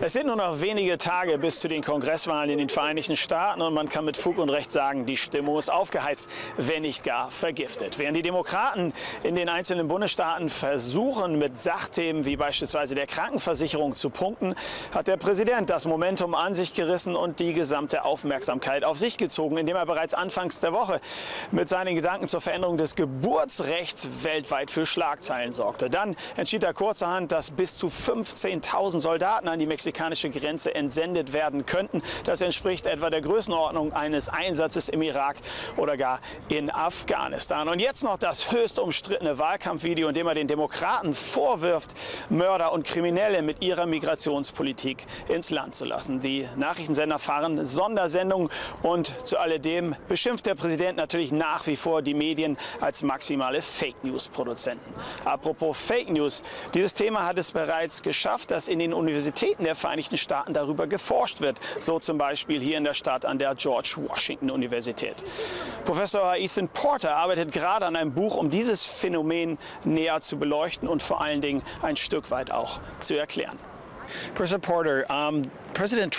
Es sind nur noch wenige Tage bis zu den Kongresswahlen in den Vereinigten Staaten und man kann mit Fug und Recht sagen, die Stimmung ist aufgeheizt, wenn nicht gar vergiftet. Während die Demokraten in den einzelnen Bundesstaaten versuchen, mit Sachthemen wie beispielsweise der Krankenversicherung zu punkten, hat der Präsident das Momentum an sich gerissen und die gesamte Aufmerksamkeit auf sich gezogen, indem er bereits anfangs der Woche mit seinen Gedanken zur Veränderung des Geburtsrechts weltweit für Schlagzeilen sorgte. Dann entschied er kurzerhand, dass bis zu 15.000 Soldaten an die mexikanische Grenze entsendet werden könnten. Das entspricht etwa der Größenordnung eines Einsatzes im Irak oder gar in Afghanistan. Und jetzt noch das höchst umstrittene Wahlkampfvideo, in dem er den Demokraten vorwirft, Mörder und Kriminelle mit ihrer Migrationspolitik ins Land zu lassen. Die Nachrichtensender fahren Sondersendungen und zu alledem beschimpft der Präsident natürlich nach wie vor die Medien als maximale Fake-News-Produzenten. Apropos Fake News, dieses Thema hat es bereits geschafft, dass in den Universitäten der Vereinigten Staaten darüber geforscht wird. So zum Beispiel hier in der Stadt an der George Washington Universität. Professor Ethan Porter arbeitet gerade an einem Buch, um dieses Phänomen näher zu beleuchten und vor allen Dingen ein Stück weit auch zu erklären. Professor Porter, Präsident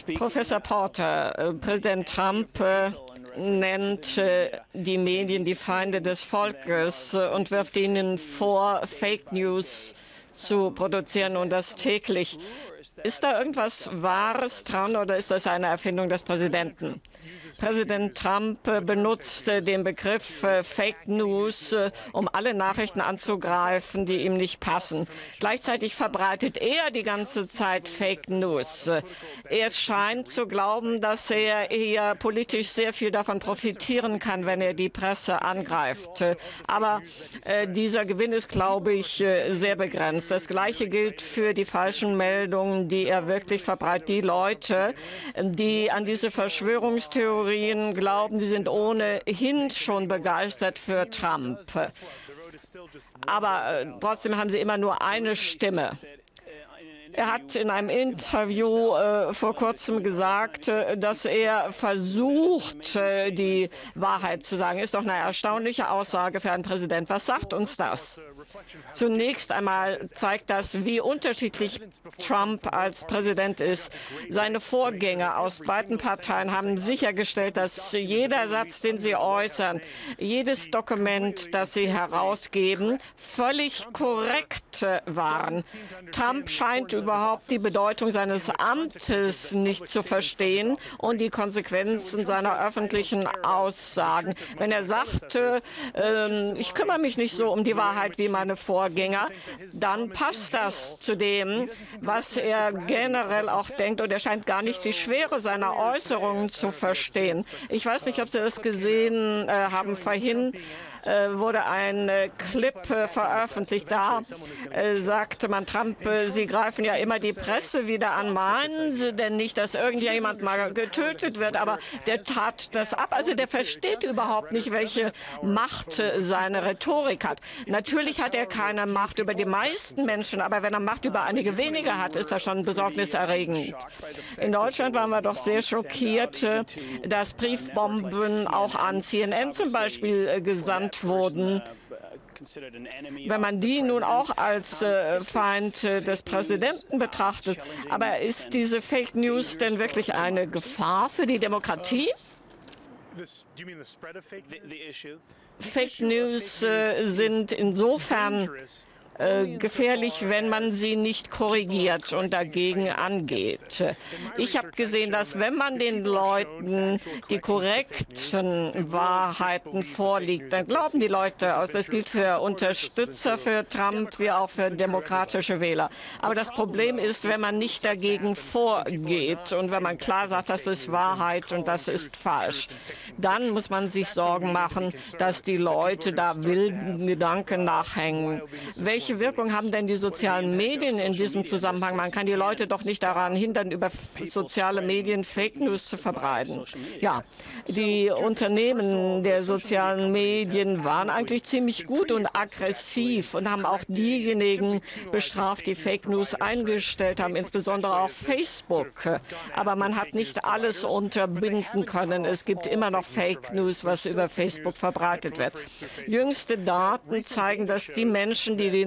Trump nennt die Medien die Feinde des Volkes und wirft ihnen vor, Fake News zu produzieren und das täglich. Ist da irgendwas Wahres dran oder ist das eine Erfindung des Präsidenten? Präsident Trump benutzt den Begriff Fake News, um alle Nachrichten anzugreifen, die ihm nicht passen. Gleichzeitig verbreitet er die ganze Zeit Fake News. Er scheint zu glauben, dass er eher politisch sehr viel davon profitieren kann, wenn er die Presse angreift. Aber dieser Gewinn ist, glaube ich, sehr begrenzt. Das Gleiche gilt für die falschen Meldungen, die er wirklich verbreitet. Die Leute, die an diese Verschwörungstheorien glauben, die sind ohnehin schon begeistert für Trump. Aber trotzdem haben sie immer nur eine Stimme. Er hat in einem Interview vor kurzem gesagt, dass er versucht, die Wahrheit zu sagen. Ist doch eine erstaunliche Aussage für einen Präsident. Was sagt uns das? Zunächst einmal zeigt das, wie unterschiedlich Trump als Präsident ist. Seine Vorgänger aus beiden Parteien haben sichergestellt, dass jeder Satz, den sie äußern, jedes Dokument, das sie herausgeben, völlig korrekt waren. Trump scheint überhaupt die Bedeutung seines Amtes nicht zu verstehen und die Konsequenzen seiner öffentlichen Aussagen. Wenn er sagt, ich kümmere mich nicht so um die Wahrheit wie meine Vorgänger, dann passt das zu dem, was er generell auch denkt. Und er scheint gar nicht die Schwere seiner Äußerungen zu verstehen. Ich weiß nicht, ob Sie das gesehen haben. Vorhin wurde ein Clip veröffentlicht. Da sagte man Trump, Sie greifen ja immer die Presse wieder an. Meinen Sie denn nicht, dass irgendjemand mal getötet wird? Aber der tat das ab. Also der versteht überhaupt nicht, welche Macht seine Rhetorik hat. Natürlich hat er keine Macht über die meisten Menschen, aber wenn er Macht über einige wenige hat, ist das schon besorgniserregend. In Deutschland waren wir doch sehr schockiert, dass Briefbomben auch an CNN zum Beispiel gesandt wurden. Wenn man die nun auch als Feind des Präsidenten betrachtet. Aber ist diese Fake News denn wirklich eine Gefahr für die Demokratie? Fake News sind insofern gefährlich, wenn man sie nicht korrigiert und dagegen angeht. Ich habe gesehen, dass wenn man den Leuten die korrekten Wahrheiten vorlegt, dann glauben die Leute, das gilt für Unterstützer für Trump wie auch für demokratische Wähler. Aber das Problem ist, wenn man nicht dagegen vorgeht und wenn man klar sagt, das ist Wahrheit und das ist falsch, dann muss man sich Sorgen machen, dass die Leute da wilden Gedanken nachhängen. Welche Wirkung haben denn die sozialen Medien in diesem Zusammenhang? Man kann die Leute doch nicht daran hindern, über soziale Medien Fake News zu verbreiten. Ja, die Unternehmen der sozialen Medien waren eigentlich ziemlich gut und aggressiv und haben auch diejenigen bestraft, die Fake News eingestellt haben, insbesondere auch Facebook. Aber man hat nicht alles unterbinden können. Es gibt immer noch Fake News, was über Facebook verbreitet wird. Jüngste Daten zeigen, dass die Menschen, die den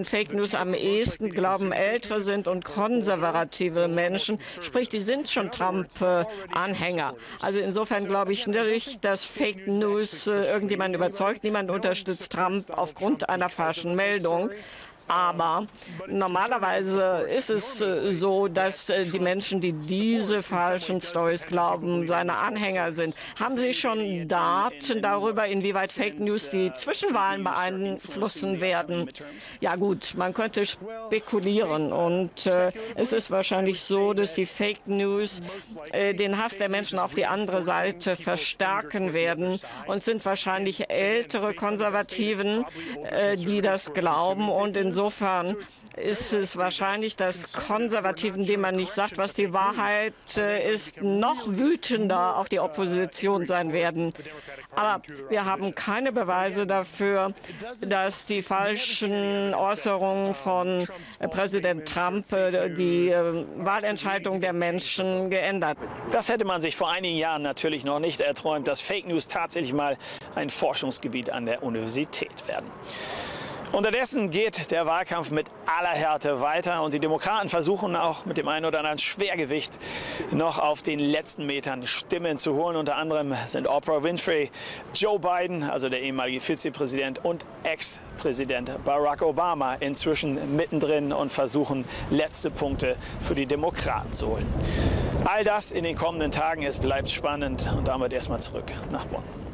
Fake News am ehesten glauben, ältere sind und konservative Menschen. Sprich, die sind schon Trump-Anhänger. Also insofern glaube ich nicht, dass Fake News irgendjemand überzeugt. Niemand unterstützt Trump aufgrund einer falschen Meldung. Aber normalerweise ist es so, dass die Menschen, die diese falschen Stories glauben, seine Anhänger sind. Haben Sie schon Daten darüber, inwieweit Fake News die Zwischenwahlen beeinflussen werden? Ja gut, man könnte spekulieren. Und es ist wahrscheinlich so, dass die Fake News den Hass der Menschen auf die andere Seite verstärken werden. Und es sind wahrscheinlich ältere Konservativen, die das glauben. Und insofern ist es wahrscheinlich, dass Konservativen, denen man nicht sagt, was die Wahrheit ist, noch wütender auf die Opposition sein werden. Aber wir haben keine Beweise dafür, dass die falschen Äußerungen von Präsident Trump die Wahlentscheidung der Menschen geändert. Das hätte man sich vor einigen Jahren natürlich noch nicht erträumt, dass Fake News tatsächlich mal ein Forschungsgebiet an der Universität werden. Unterdessen geht der Wahlkampf mit aller Härte weiter und die Demokraten versuchen auch mit dem einen oder anderen Schwergewicht noch auf den letzten Metern Stimmen zu holen. Unter anderem sind Oprah Winfrey, Joe Biden, also der ehemalige Vizepräsident, und Ex-Präsident Barack Obama inzwischen mittendrin und versuchen, letzte Punkte für die Demokraten zu holen. All das in den kommenden Tagen. Es bleibt spannend und damit erstmal zurück nach Bonn.